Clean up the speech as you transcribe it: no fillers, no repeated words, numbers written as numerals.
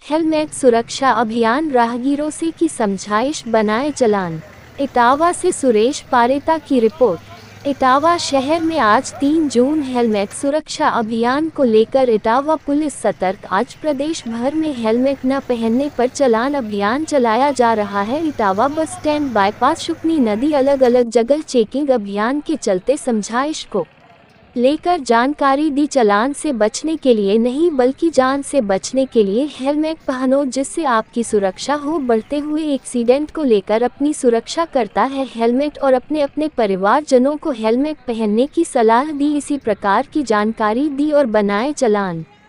Helmet सुरक्षा अभियान, राहगीरों से की समझाइश, बनाए चालान। इटावा से सुरेश पारेता की रिपोर्ट। इटावा शहर में आज 3 जून हेलमेट सुरक्षा अभियान को लेकर इटावा पुलिस सतर्क। आज प्रदेश भर में हेलमेट न पहनने पर चालान अभियान चलाया जा रहा है। इटावा बस स्टैंड, बाईपास, शुकनी नदी, अलग अलग जगह चेकिंग अभियान के चलते समझाइश को लेकर जानकारी दी। चालान से बचने के लिए नहीं बल्कि जान से बचने के लिए हेलमेट पहनो, जिससे आपकी सुरक्षा हो। बढ़ते हुए एक्सीडेंट को लेकर अपनी सुरक्षा करता है हेलमेट और अपने अपने परिवारजनों को हेलमेट पहनने की सलाह दी। इसी प्रकार की जानकारी दी और बनाए चालान।